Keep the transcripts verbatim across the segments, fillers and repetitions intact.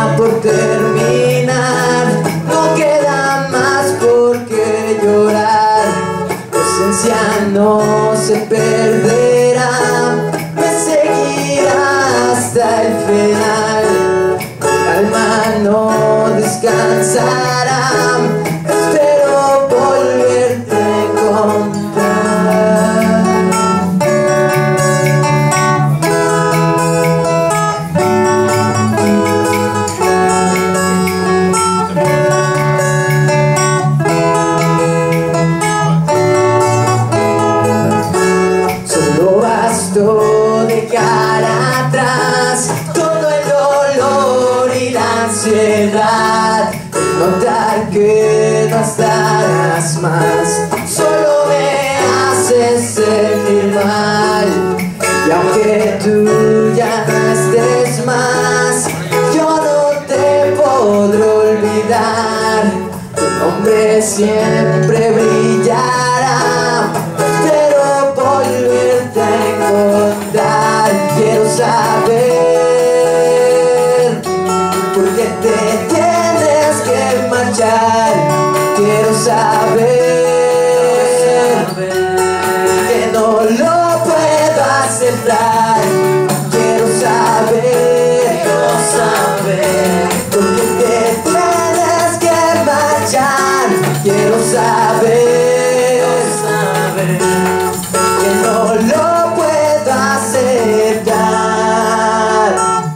por terminar, no queda más por qué llorar. Tu esencia no se perderá, me seguirá hasta el final. Mi alma no descansará, espero volverte a encontrar. Solo bastó dejar atrás todo el dolor y la ansiedad, notar que no estarás más, solo me haces sentir mal. Y aunque tú ya no estés más, yo no te podré olvidar. Tu nombre siempre brillará, espero volverte a encontrar. Quiero saber por qué te tienes que marchar. Quiero saber que no lo puedo aceptar. Quiero saber, quiero saber por qué te tienes que marchar. Quiero saber, saber que no lo puedo aceptar.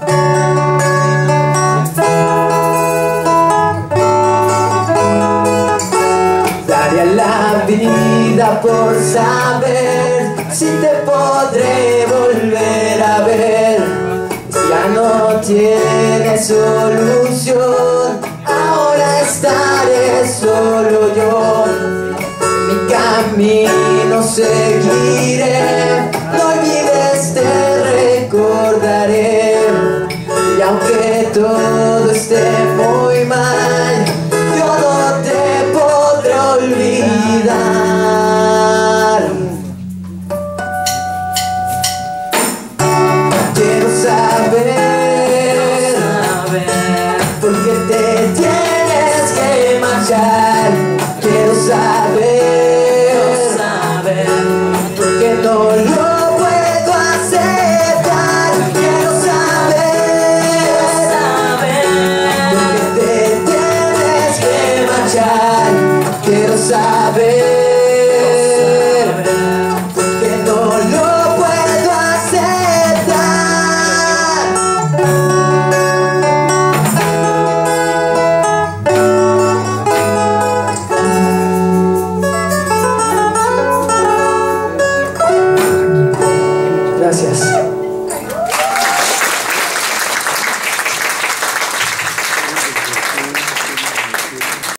Daría la vida por saber si te podré volver a ver. Ya no tiene solución, ahora estaré solo yo. Mi camino seguiré, no olvides, te recordaré. Y aunque todo esté